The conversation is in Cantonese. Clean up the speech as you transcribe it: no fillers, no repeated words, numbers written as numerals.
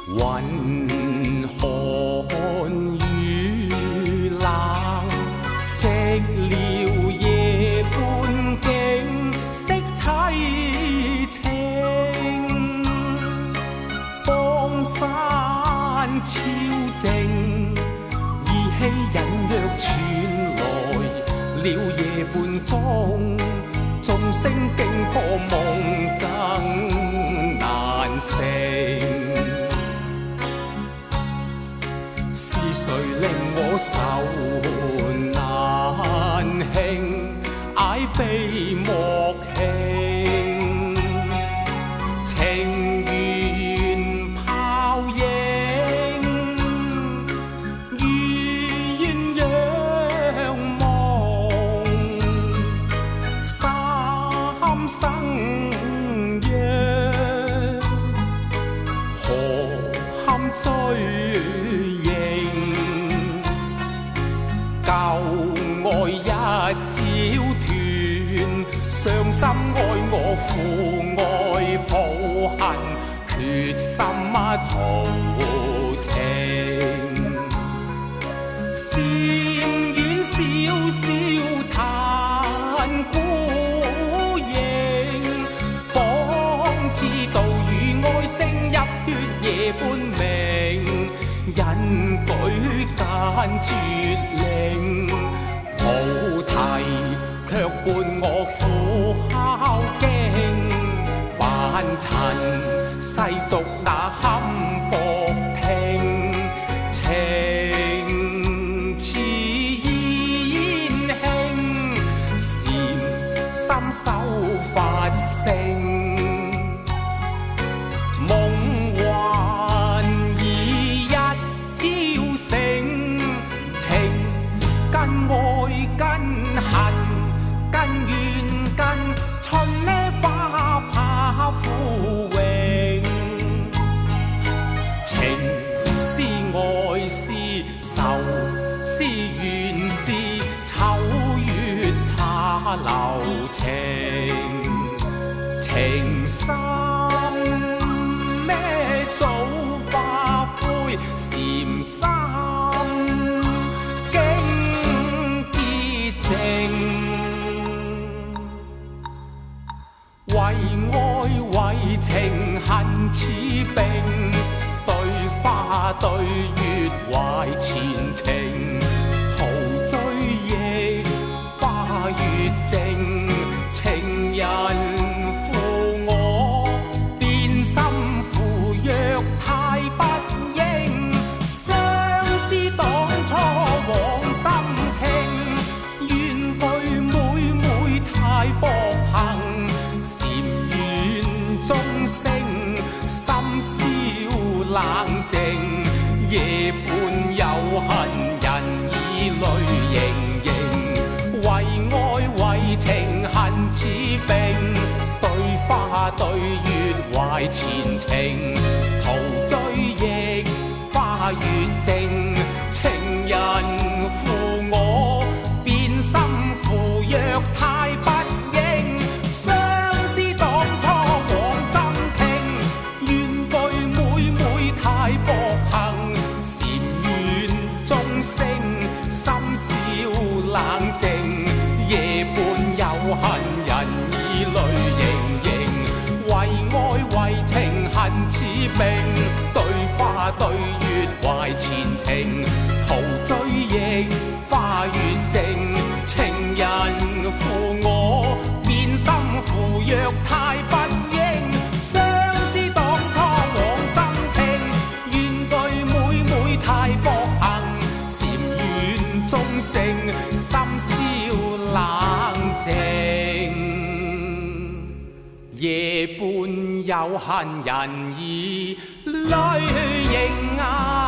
雲寒雨冷，寂寥夜半景色凄清，荒山超靜，依稀隱約傳來了夜半鐘，鐘聲驚破夢更難成。是誰令我愁難興，捱悲莫慶？情緣泡影，如鴛鴦夢，三生約，何堪追？舊愛一朝斷，傷心愛我負愛抱恨，決心圖情。禪院小小嘆孤影，仿似道與哀聲泣血夜半明。人舉間絕靈，菩提卻伴我苦孝經，凡塵世俗那堪復聽，情似煙輕，禪心修法性。愛跟恨，跟怨跟春呢花怕枯榮，情是愛是仇是怨是秋月他留情，情深咩早化灰禪心。為愛為情恨似冰，對花對月懷前情，途追憶花月靜，情人負我變心負約太不應，相思當初往心傾，怨對妹妹太薄幸。鐘聲深宵冷靜，夜半有恨人已淚盈盈，為愛為情恨似冰，對花對月懷前情，途追憶花月靜，情人負我變心負約太不應，太薄幸，禪院鐘聲深宵冷靜，夜半有恨人已淚盈盈，為愛為情恨似冰，對花對月懷前情，途追憶花月靜，情人負我變心負約太不應，相思當初往心傾。太薄幸，禪院鐘聲深宵冷靜，夜半有恨人已淚盈。